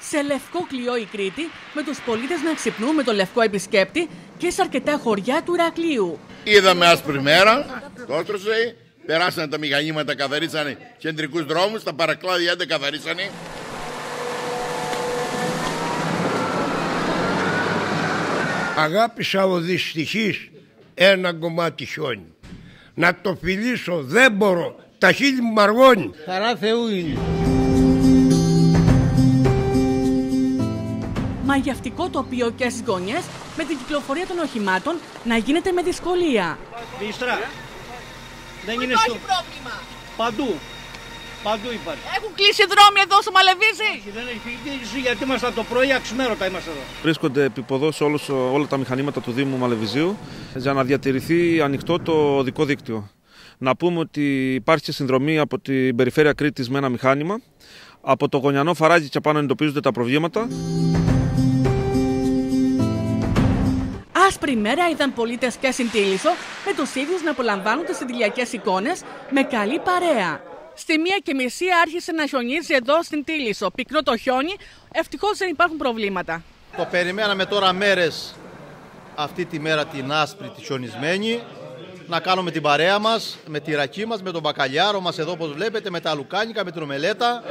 Σε λευκό κλειό η Κρήτη, με τους πολίτες να ξυπνούν με το λευκό επισκέπτη και σε αρκετά χωριά του Ηρακλείου. Είδαμε άσπρη μέρα, τόστρωσε, περάσανε τα μηχανήματα, καθαρίσανε κεντρικούς δρόμους, τα παρακλάδια δεν καθαρίσανε. Αγάπησα ο δυστυχής ένα κομμάτι χιόνι. Να το φιλήσω δεν μπορώ, τα χείλη μου μαργώνει. Χαρά Θεού είναι. Μαγευτικό τοπίο και στις γωνιές, με την κυκλοφορία των οχημάτων να γίνεται με δυσκολία. Βίστρα, δεν είναι υπάρχει πρόβλημα. Παντού. Παντού υπάρχει. Έχουν κλείσει δρόμοι εδώ στο Μαλεβίζι. Δεν έχει κλείσει γιατί είμαστε από το πρωί αξιμέρωτα είμαστε εδώ. Βρίσκονται επιποδός όλα τα μηχανήματα του Δήμου Μαλεβιζίου για να διατηρηθεί ανοιχτό το οδικό δίκτυο. Να πούμε ότι υπάρχει συνδρομή από την περιφέρεια Κρήτης με ένα μηχάνημα. Από το γωνιανό φαράγγι και πάνω εντοπίζονται τα προβλήματα. Άσπρη μέρα είδαν πολίτες και στην Τήλισσο με τους ίδιους να απολαμβάνουν τις συντηλιακές εικόνες με καλή παρέα. Στη 1:30 άρχισε να χιονίζει εδώ στην Τήλισσο. Πυκνό το χιόνι, ευτυχώς δεν υπάρχουν προβλήματα. Το περιμέναμε τώρα μέρες αυτή τη μέρα την άσπρη, τη χιονισμένη, να κάνουμε την παρέα μας, με τη ρακή μας, με τον μπακαλιάρο μας εδώ όπως βλέπετε, με τα λουκάνικα, με την ομελέτα.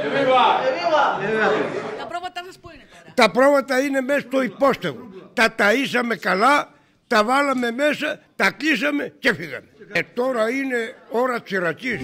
Τα πρόβατά σας πού είναι τώρα? Τα πρόβατα είναι μέσα στο υπόστεγο. Τα ταΐσαμε καλά, τα βάλαμε μέσα, τα κλείσαμε και φύγαμε. Τώρα είναι ώρα της ρακής.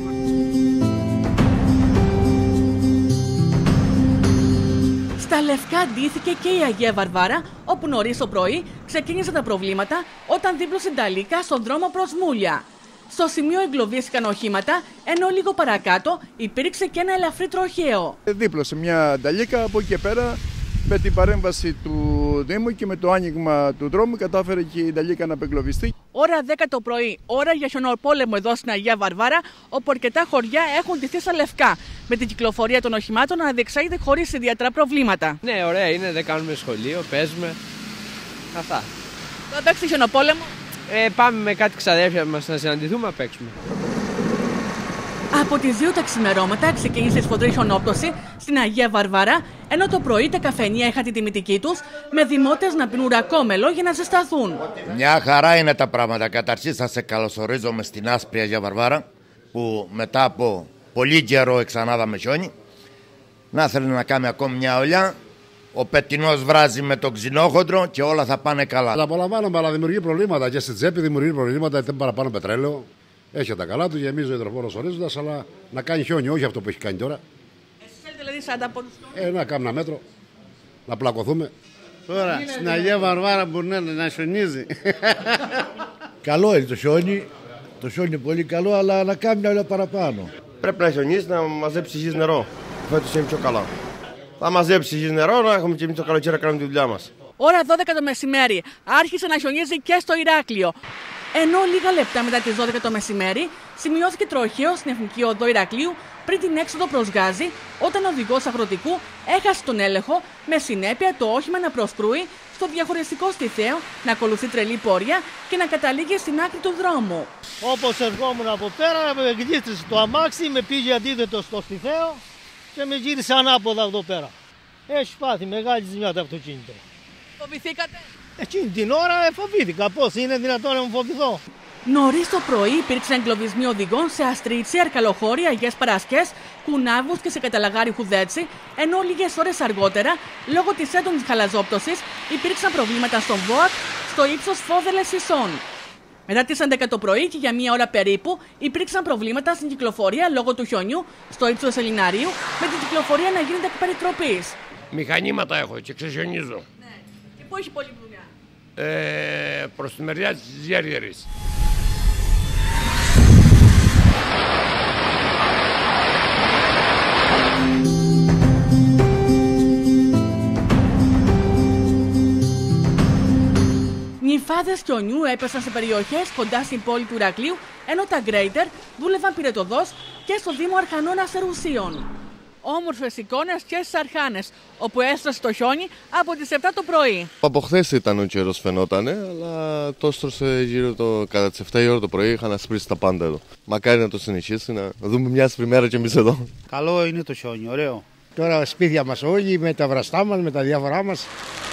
Στα Λευκά ντύθηκε και η Αγία Βαρβάρα, όπου νωρίς το πρωί ξεκίνησαν τα προβλήματα όταν δίπλωσε Νταλίκα στον δρόμο προς Μούλια. Στο σημείο εγκλωβίστηκαν οχήματα, ενώ λίγο παρακάτω υπήρξε και ένα ελαφρύ τροχαίο. Δίπλωσε μια Νταλίκα, από εκεί και πέρα με την παρέμβαση του Δήμου και με το άνοιγμα του δρόμου κατάφερε και η Νταλίκα να απεγκλωβιστεί. Ώρα 10 το πρωί, ώρα για χιονοπόλεμο εδώ στην Αγία Βαρβάρα, όπου αρκετά χωριά έχουν ντυθεί στα λευκά, με την κυκλοφορία των οχημάτων να διεξάγεται χωρίς ιδιαίτερα προβλήματα. Ναι, ωραία είναι, δεν κάνουμε σχολείο, παίζουμε. Αυτά. Θα παίξει χιονοπόλεμο. Πάμε με κάτι ξαδέρφια μας να συναντηθούμε, να παίξουμε. Από τις 2 τα ξημερώματα ξεκίνησε η σφοδρή χιονόπτωση στην Αγία Βαρβάρα, ενώ το πρωί τα καφενεία είχαν τη τιμητική τους, με δημότες να πίνουν ρακόμελο για να ζεσταθούν. Μια χαρά είναι τα πράγματα. Καταρχήν θα σε καλωσορίζουμε στην άσπρη Αγία Βαρβάρα, που μετά από πολύ καιρό εξανάδαμε χιόνι. Να θέλει να κάνει ακόμη μια ολιά. Ο πετεινός βράζει με το ξινόχοντρο και όλα θα πάνε καλά. Τα απολαμβάνουμε, αλλά δημιουργεί προβλήματα και στη τσέπη δημιουργεί προβλήματα, γιατί παραπάνω πετρέλαιο. Έχει τα καλά του, γεμίζει ο υδροφόρος ορίζοντας, αλλά να κάνει χιόνι, όχι αυτό που έχει κάνει τώρα. Εσείς θέλετε δηλαδή 40 πόντους? Να κάνουμε ένα μέτρο, να πλακωθούμε. Τώρα στην Αγία Βαρβάρα μπορεί να χιονίζει. Καλό είναι το χιόνι είναι πολύ καλό, αλλά να κάνει μια ώρα παραπάνω. Πρέπει να χιονίσει, να μαζέψει γης νερό. Φέτος είναι πιο καλά. Θα μαζέψει γης νερό, να έχουμε και εμείς το καλοκαίρι να κάνουμε τη δουλειά μας. Ώρα 12 το μεσημέρι άρχισε να χιονίζει και στο Ηράκλειο. Ενώ λίγα λεπτά μετά τις 12 το μεσημέρι σημειώθηκε τροχαίο στην Εθνική Οδό Ηρακλείου πριν την έξοδο προς Γάζη, όταν ο οδηγός αγροτικού έχασε τον έλεγχο, με συνέπεια το όχημα να προσκρούει στο διαχωριστικό στιθαίο, να ακολουθεί τρελή πορεία και να καταλήγει στην άκρη του δρόμου. Όπως ερχόμουν από πέρα, με γλίστρισε το αμάξι, με πήγε αντίθετο στο στιθαίο και με γύρισε ανάποδα εδώ πέρα. Έχει πάθει μεγάλη ζημιά το αυτοκίνητο. Φοβηθήκατε? Εκείνη την ώρα φοβήθηκα. Πώς είναι δυνατόν να μου φοβηθώ? Νωρίς το πρωί υπήρξαν εγκλωβισμοί οδηγών σε Αστρίτσι, Αρκαλοχώρη, Αγίες Παρασκές, Κουνάβους και σε Καταλαγάρι Χουδέτσι, ενώ λίγες ώρες αργότερα, λόγω της έντονης χαλαζόπτωσης, υπήρξαν προβλήματα στον ΒΟΑΚ στο ύψος Φόδελες Ισών. Μετά τις 11 το πρωί και για μία ώρα περίπου υπήρξαν προβλήματα στην κυκλοφορία λόγω του χιονιού στο ύψος Ελληναρίου, με την κυκλοφορία να γίνεται εκ περιτροπής. Μηχανήματα έχω και ξεχιονίζω. Ναι. Και πού έχει πολλή δουλειά? Προς τη μεριά της Γέργερης. Νυμφάδες χιονιού έπεσαν σε περιοχές κοντά στην πόλη του Ηρακλείου, ενώ τα γκρέιτερ δούλευαν πυρετοδός και στο Δήμο Αρχανών Αστερουσίων. Όμορφες εικόνες και στις Αρχάνες, όπου έστρωσε το χιόνι από τις 7 το πρωί. Από χθες ήταν ο καιρός φαινότανε, αλλά το έστρωσε γύρω κατά τις 7 η ώρα το πρωί, είχαν ασπρίσει τα πάντα εδώ. Μακάρι να το συνεχίσει, να δούμε μια άσπρη μέρα κι εμείς εδώ. Καλό είναι το χιόνι, ωραίο. Τώρα σπίτια μας όλοι με τα βραστά μας, με τα διάφορά μας.